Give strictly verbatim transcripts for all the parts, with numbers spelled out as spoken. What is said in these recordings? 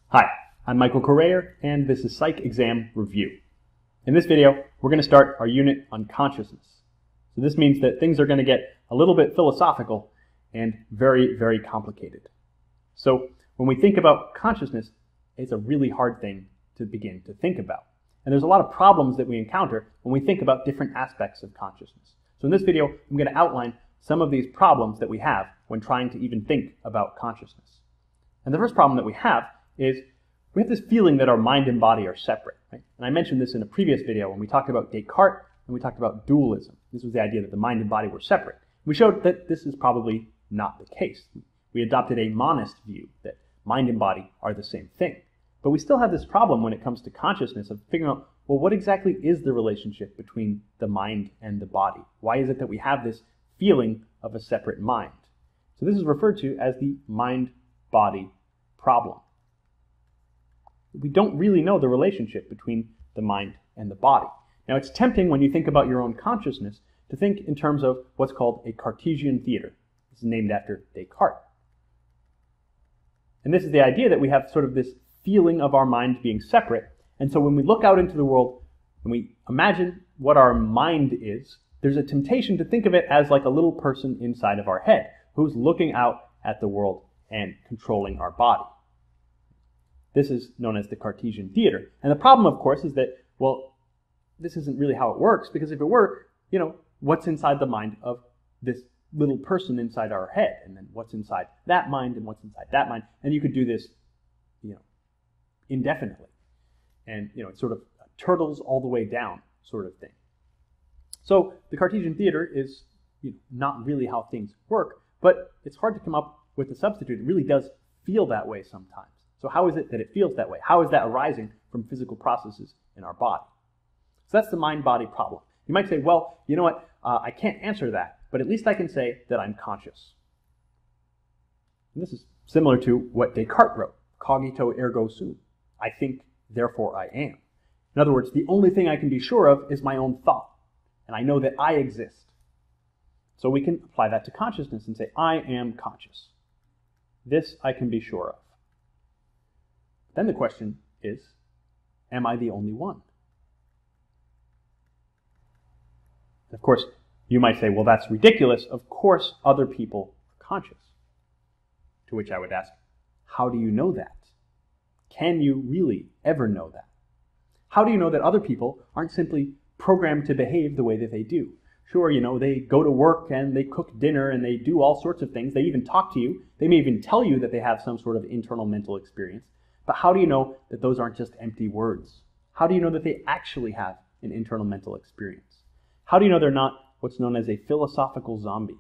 Hi, I'm Michael Correa, and this is Psych Exam Review. In this video, we're going to start our unit on consciousness. So this means that things are going to get a little bit philosophical and very, very complicated. So when we think about consciousness, it's a really hard thing to begin to think about. And there's a lot of problems that we encounter when we think about different aspects of consciousness. So in this video, I'm going to outline some of these problems that we have when trying to even think about consciousness. And the first problem that we have is we have this feeling that our mind and body are separate. Right? And I mentioned this in a previous video when we talked about Descartes and we talked about dualism. This was the idea that the mind and body were separate. We showed that this is probably not the case. We adopted a monist view that mind and body are the same thing. But we still have this problem when it comes to consciousness of figuring out, well, what exactly is the relationship between the mind and the body? Why is it that we have this feeling of a separate mind? So this is referred to as the mind-body problem. We don't really know the relationship between the mind and the body. Now, it's tempting when you think about your own consciousness to think in terms of what's called a Cartesian Theater. This is named after Descartes. And this is the idea that we have sort of this feeling of our mind being separate. And so when we look out into the world and we imagine what our mind is, there's a temptation to think of it as like a little person inside of our head who's looking out at the world and controlling our body. This is known as the Cartesian Theater. And the problem, of course, is that, well, this isn't really how it works, because if it were, you know, what's inside the mind of this little person inside our head, and then what's inside that mind, and what's inside that mind, and you could do this, you know, indefinitely. And, you know, it's sort of turtles all the way down sort of thing. So the Cartesian Theater is, you know, not really how things work, but it's hard to come up with a substitute. It really does feel that way sometimes. So how is it that it feels that way? How is that arising from physical processes in our body? So that's the mind-body problem. You might say, well, you know what, uh, I can't answer that, but at least I can say that I'm conscious. And this is similar to what Descartes wrote, cogito ergo sum. I think, therefore I am. In other words, the only thing I can be sure of is my own thought, and I know that I exist. So we can apply that to consciousness and say, I am conscious. This I can be sure of. Then the question is, am I the only one? Of course, you might say, well, that's ridiculous. Of course, other people are conscious. To which I would ask, how do you know that? Can you really ever know that? How do you know that other people aren't simply programmed to behave the way that they do? Sure, you know, they go to work and they cook dinner and they do all sorts of things. They even talk to you. They may even tell you that they have some sort of internal mental experience. But how do you know that those aren't just empty words? How do you know that they actually have an internal mental experience? How do you know they're not what's known as a philosophical zombie?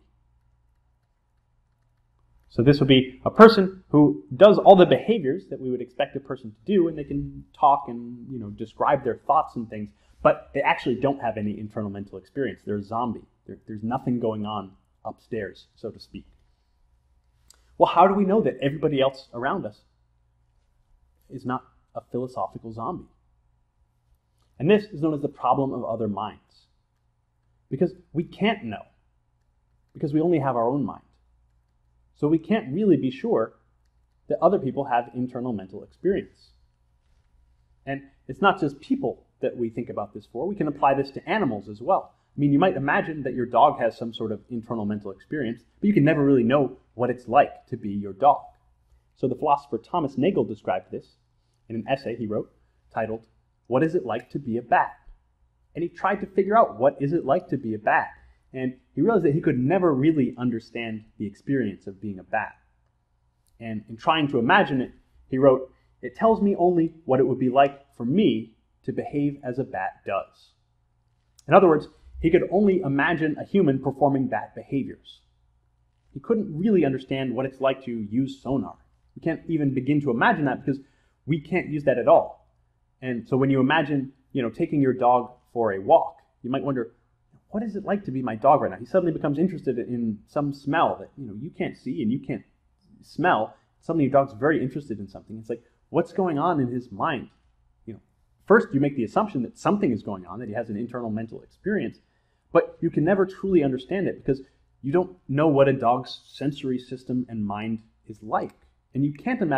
So this would be a person who does all the behaviors that we would expect a person to do, and they can talk and, you know, describe their thoughts and things, but they actually don't have any internal mental experience. They're a zombie. There, there's nothing going on upstairs, so to speak. Well, how do we know that everybody else around us is not a philosophical zombie? And this is known as the problem of other minds. Because we can't know, because we only have our own mind. So we can't really be sure that other people have internal mental experience. And it's not just people that we think about this for. We can apply this to animals as well. I mean, you might imagine that your dog has some sort of internal mental experience, but you can never really know what it's like to be your dog. So the philosopher Thomas Nagel described this in an essay he wrote titled, "What is it like to be a bat?" And he tried to figure out what is it like to be a bat. And he realized that he could never really understand the experience of being a bat. And in trying to imagine it, he wrote, "It tells me only what it would be like for me to behave as a bat does." In other words, he could only imagine a human performing bat behaviors. He couldn't really understand what it's like to use sonar. We can't even begin to imagine that because we can't use that at all. And so when you imagine, you know, taking your dog for a walk, you might wonder, what is it like to be my dog right now? He suddenly becomes interested in some smell that, you know, you can't see and you can't smell. Suddenly your dog's very interested in something. It's like, what's going on in his mind? You know, first you make the assumption that something is going on, that he has an internal mental experience, but you can never truly understand it because you don't know what a dog's sensory system and mind is like. And you can't imagine it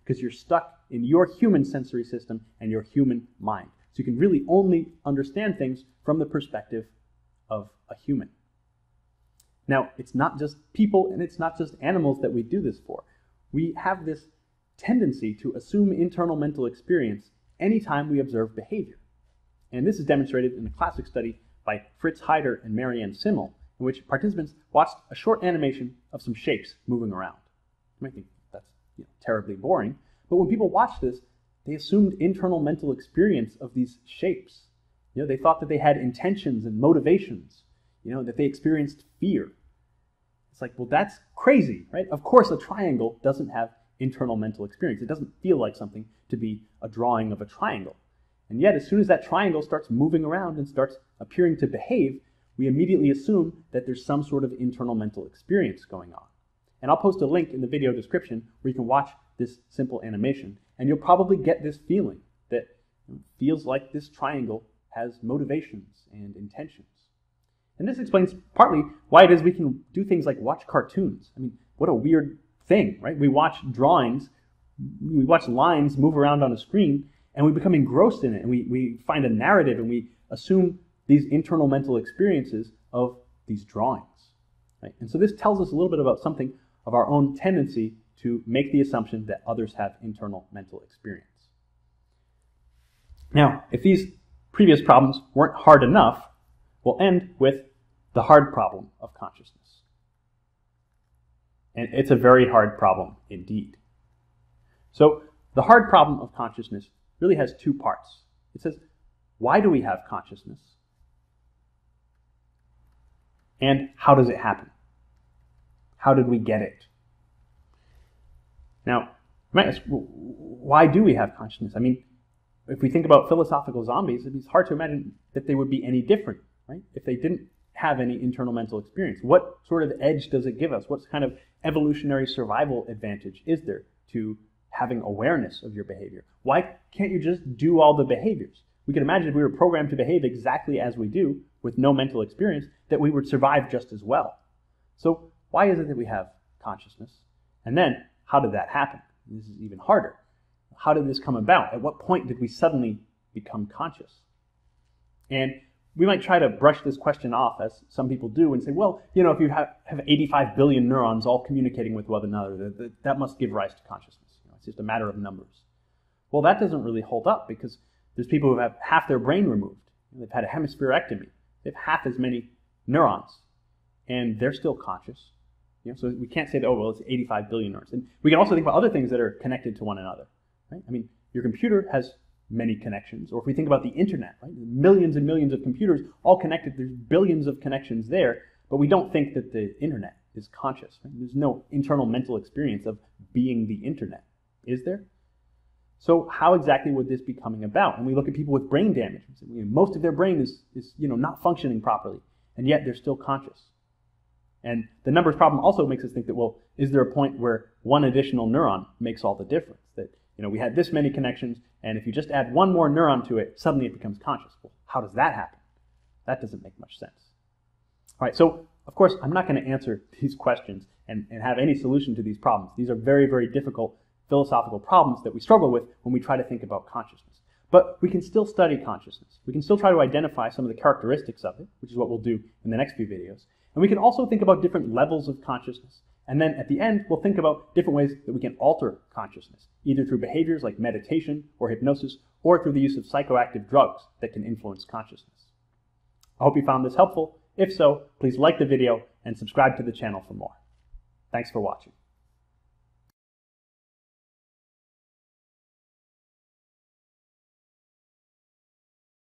because you're stuck in your human sensory system and your human mind. So you can really only understand things from the perspective of a human. Now, it's not just people and it's not just animals that we do this for. We have this tendency to assume internal mental experience anytime we observe behavior. And this is demonstrated in a classic study by Fritz Heider and Heider Simmel, in which participants watched a short animation of some shapes moving around. You might think that's you know, terribly boring, but when people watched this, they assumed internal mental experience of these shapes. You know, they thought that they had intentions and motivations, you know, that they experienced fear. It's like, well, that's crazy, right? Of course, a triangle doesn't have internal mental experience. It doesn't feel like something to be a drawing of a triangle. And yet, as soon as that triangle starts moving around and starts appearing to behave, we immediately assume that there's some sort of internal mental experience going on. And I'll post a link in the video description where you can watch this simple animation, and you'll probably get this feeling that feels like this triangle has motivations and intentions. And this explains partly why it is we can do things like watch cartoons. I mean, what a weird thing, right? We watch drawings, we watch lines move around on a screen, and we become engrossed in it, and we, we find a narrative, and we assume these internal mental experiences of these drawings. Right? And so this tells us a little bit about something of our own tendency to make the assumption that others have internal mental experience. Now, if these previous problems weren't hard enough, we'll end with the hard problem of consciousness. And it's a very hard problem indeed. So the hard problem of consciousness really has two parts. It says, why do we have consciousness? And how does it happen? How did we get it? Now, you might ask, why do we have consciousness? I mean, if we think about philosophical zombies, it's hard to imagine that they would be any different, right? If they didn't have any internal mental experience. What sort of edge does it give us? What kind of evolutionary survival advantage is there to having awareness of your behavior? Why can't you just do all the behaviors? We can imagine if we were programmed to behave exactly as we do with no mental experience, that we would survive just as well. So why is it that we have consciousness? And then, how did that happen? This is even harder. How did this come about? At what point did we suddenly become conscious? And we might try to brush this question off, as some people do, and say, well, you know, if you have, have eighty-five billion neurons all communicating with one another, that, that must give rise to consciousness. You know, it's just a matter of numbers. Well, that doesn't really hold up, because there's people who have half their brain removed. They've had a hemispherectomy. They have half as many neurons, and they're still conscious. You know, so we can't say that, oh, well, it's eighty-five billion neurons. And we can also think about other things that are connected to one another. Right? I mean, your computer has many connections. Or if we think about the internet, right? Millions and millions of computers all connected. There's billions of connections there, but we don't think that the internet is conscious. Right? There's no internal mental experience of being the internet. Is there? So how exactly would this be coming about? And we look at people with brain damage. Most of their brain is, is you know, not functioning properly, and yet they're still conscious. And the numbers problem also makes us think that, well, is there a point where one additional neuron makes all the difference? That, you know, we had this many connections, and if you just add one more neuron to it, suddenly it becomes conscious. Well, how does that happen? That doesn't make much sense. All right, so, of course, I'm not going to answer these questions and, and have any solution to these problems. These are very, very difficult philosophical problems that we struggle with when we try to think about consciousness. But we can still study consciousness. We can still try to identify some of the characteristics of it, which is what we'll do in the next few videos. And we can also think about different levels of consciousness. And then at the end, we'll think about different ways that we can alter consciousness, either through behaviors like meditation or hypnosis, or through the use of psychoactive drugs that can influence consciousness. I hope you found this helpful. If so, please like the video and subscribe to the channel for more. Thanks for watching.